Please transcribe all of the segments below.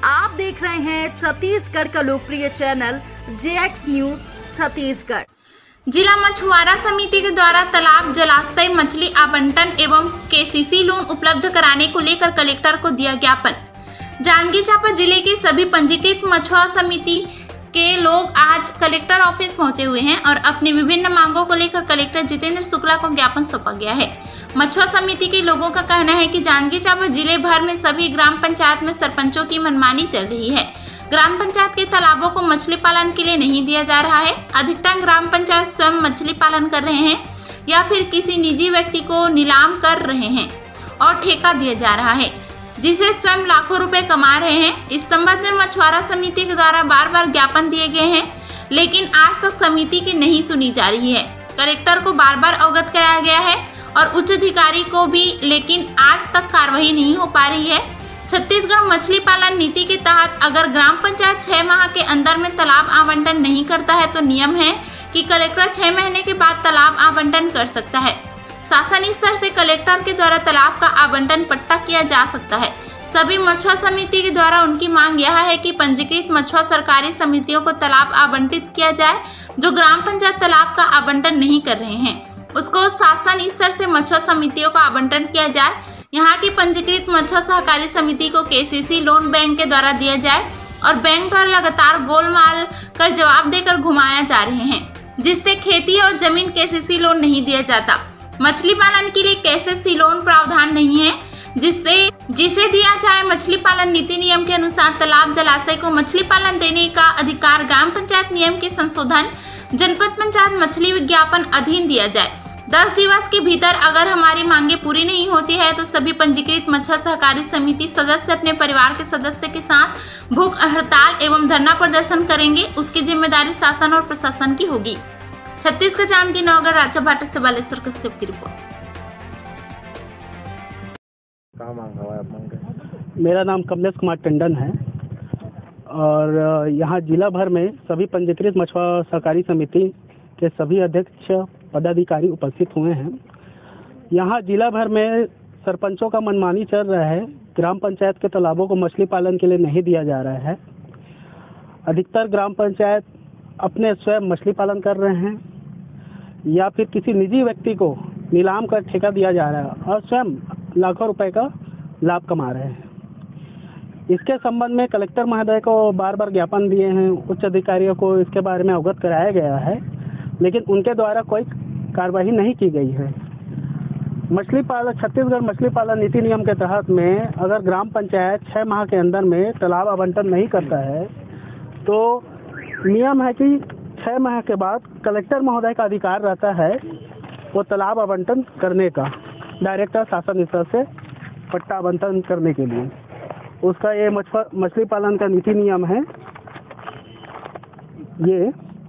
आप देख रहे हैं छत्तीसगढ़ का लोकप्रिय चैनल JX न्यूज छत्तीसगढ़। जिला मछुआरा समिति के द्वारा तालाब, जलाशय, मछली आवंटन एवं KCC लोन उपलब्ध कराने को लेकर कलेक्टर को दिया ज्ञापन। जांजगीर चांपा जिले के सभी पंजीकृत मछुआरा समिति के लोग आज कलेक्टर ऑफिस पहुंचे हुए हैं और अपनी विभिन्न मांगों को लेकर कलेक्टर जितेंद्र शुक्ला को ज्ञापन सौंपा गया है। मछुआरा समिति के लोगों का कहना है कि जांजगीर चांपा जिले भर में सभी ग्राम पंचायत में सरपंचों की मनमानी चल रही है। ग्राम पंचायत के तालाबों को मछली पालन के लिए नहीं दिया जा रहा है। अधिकतर ग्राम पंचायत स्वयं मछली पालन कर रहे हैं या फिर किसी निजी व्यक्ति को नीलाम कर रहे हैं और ठेका दिया जा रहा है, जिसे स्वयं लाखों रुपए कमा रहे हैं। इस संबंध में मछुआरा समिति के द्वारा बार बार ज्ञापन दिए गए हैं, लेकिन आज तक समिति की नहीं सुनी जा रही है। कलेक्टर को बार बार अवगत कराया गया है और उच्च अधिकारी को भी, लेकिन आज तक कार्रवाई नहीं हो पा रही है। छत्तीसगढ़ मछली पालन नीति के तहत अगर ग्राम पंचायत 6 माह के अंदर में तालाब आवंटन नहीं करता है तो नियम है कि कलेक्टर 6 महीने के बाद तालाब आवंटन कर सकता है। शासन स्तर से कलेक्टर के द्वारा तालाब का आवंटन पट्टा किया जा सकता है। सभी मछुआरा समिति के द्वारा उनकी मांग यह है कि पंजीकृत मछुआरा सरकारी समितियों को तालाब आवंटित किया जाए। जो ग्राम पंचायत तालाब का आवंटन नहीं कर रहे हैं उसको शासन स्तर से मछुआरा समितियों को आवंटन किया जाए। यहाँ की पंजीकृत मछुआरा सहकारी समिति को KCC लोन बैंक के द्वारा दिया जाए और बैंक द्वारा लगातार गोलमाल कर जवाब देकर घुमाया जा रहे हैं, जिससे खेती और जमीन KCC लोन नहीं दिया जाता। मछली पालन के लिए KCC लोन प्रावधान नहीं है, जिसे दिया जाए। मछली पालन नीति नियम के अनुसार तालाब, जलाशय को मछली पालन देने का अधिकार ग्राम पंचायत नियम के संशोधन जनपद पंचायत मछली विज्ञापन अधीन दिया जाए। 10 दिवस के भीतर अगर हमारी मांगे पूरी नहीं होती है तो सभी पंजीकृत मछुआरा सहकारी समिति सदस्य अपने परिवार के सदस्य के साथ भूख हड़ताल एवं धरना प्रदर्शन करेंगे। उसकी जिम्मेदारी शासन और प्रशासन की होगी। छत्तीसगढ़ जामती नौगढ़ राजा भाटी से बालेश्वर कश्यप की रिपोर्ट। मेरा नाम कमलेश कुमार टंडन है और यहाँ जिला भर में सभी पंजीकृत मछुआरा सहकारी समिति के सभी अध्यक्ष पदाधिकारी उपस्थित हुए हैं। यहाँ जिला भर में सरपंचों का मनमानी चल रहा है। ग्राम पंचायत के तालाबों को मछली पालन के लिए नहीं दिया जा रहा है। अधिकतर ग्राम पंचायत अपने स्वयं मछली पालन कर रहे हैं या फिर किसी निजी व्यक्ति को नीलाम कर ठेका दिया जा रहा है और स्वयं लाखों रुपए का लाभ कमा रहे हैं। इसके संबंध में कलेक्टर महोदय को बार बार ज्ञापन दिए हैं, उच्च अधिकारियों को इसके बारे में अवगत कराया गया है, लेकिन उनके द्वारा कोई कार्रवाई नहीं की गई है। मछली पालन छत्तीसगढ़ मछली पालन नीति नियम के तहत में अगर ग्राम पंचायत 6 माह के अंदर में तालाब आवंटन नहीं करता है तो नियम है कि 6 माह के बाद कलेक्टर महोदय का अधिकार रहता है वो तालाब आवंटन करने का, डायरेक्टर शासन स्तर से पट्टा आवंटन करने के लिए। उसका ये मछली पालन का नीति नियम है। ये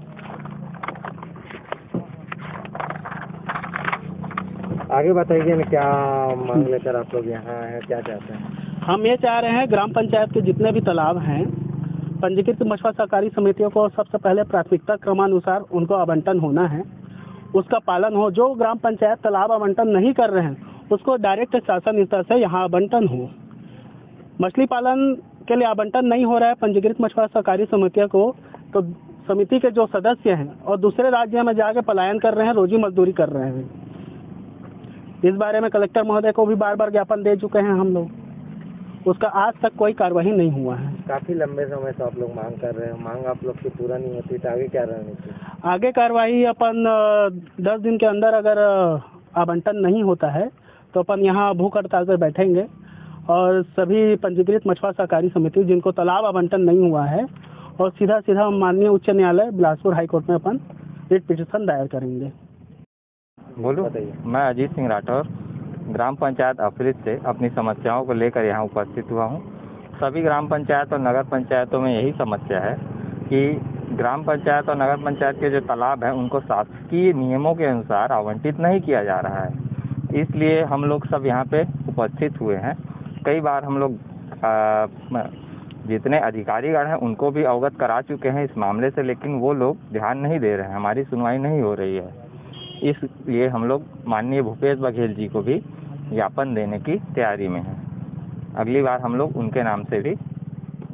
आगे बताइए ना, क्या मांग लेकर आप लोग यहाँ हैं, क्या चाहते हैं? हम ये चाह रहे हैं ग्राम पंचायत के जितने भी तालाब हैं पंजीकृत मछुआरा सहकारी समितियों को सबसे पहले प्राथमिकता क्रमानुसार उनको आवंटन होना है, उसका पालन हो। जो ग्राम पंचायत तालाब आवंटन नहीं कर रहे हैं उसको डायरेक्ट शासन स्तर से यहाँ आवंटन हो। मछली पालन के लिए आवंटन नहीं हो रहा है पंजीकृत मछुआरा सहकारी समितियों को, तो समिति के जो सदस्य हैं और दूसरे राज्य में जाके पलायन कर रहे हैं, रोजी मजदूरी कर रहे हैं। इस बारे में कलेक्टर महोदय को भी बार बार ज्ञापन दे चुके हैं हम लोग, उसका आज तक कोई कार्रवाई नहीं हुआ है। काफी लंबे समय से आप लोग मांग कर रहे हैं, मांग आप लोग की पूरा नहीं होती तो आगे क्या रणनीति? आगे कार्रवाई अपन 10 दिन के अंदर अगर आवंटन नहीं होता है तो अपन यहाँ भूख हड़ताल पर बैठेंगे और सभी पंजीकृत मछुआरा सहकारी समिति जिनको तालाब आवंटन नहीं हुआ है और सीधा माननीय उच्च न्यायालय बिलासपुर हाईकोर्ट में अपन रिट पिटीशन दायर करेंगे। बोलो। मैं अजीत सिंह राठौर ग्राम पंचायत अफरीद से अपनी समस्याओं को लेकर यहाँ उपस्थित हुआ हूँ। सभी ग्राम पंचायत और नगर पंचायतों में यही समस्या है कि ग्राम पंचायत और नगर पंचायत के जो तालाब हैं उनको शासकीय नियमों के अनुसार आवंटित नहीं किया जा रहा है। इसलिए हम लोग सब यहाँ पे उपस्थित हुए हैं। कई बार हम लोग जितने अधिकारीगण हैं उनको भी अवगत करा चुके हैं इस मामले से, लेकिन वो लोग ध्यान नहीं दे रहे हैं, हमारी सुनवाई नहीं हो रही है। इसलिए हम लोग माननीय भूपेश बघेल जी को भी ज्ञापन देने की तैयारी में हैं। अगली बार हम लोग उनके नाम से भी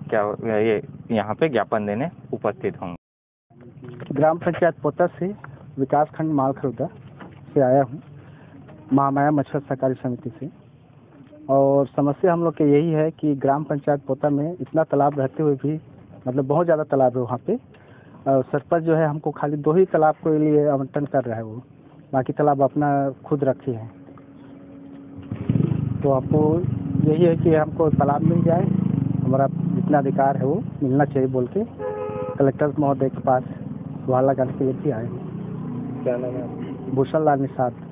क्या ये यहाँ पे ज्ञापन देने उपस्थित होंगे। ग्राम पंचायत पोता से विकास खंड मालखरुदा से आया हूँ, महामाया मछुआ सहकारी समिति से। और समस्या हम लोग के यही है कि ग्राम पंचायत पोता में इतना तालाब रहते हुए भी मतलब बहुत ज़्यादा तालाब है वहाँ पे, और सरपंच जो है हमको खाली 2 ही तालाब के लिए आवंटन कर रहा है, वो बाकी तालाब अपना खुद रखे हैं। तो आपको यही है कि हमको तालाब मिल जाए, हमारा जितना अधिकार है वो मिलना चाहिए बोल के कलेक्टर महोदय के पास गुहार लगाने के लिए भी आए। क्या नाम है? भूषण लाल निषाद।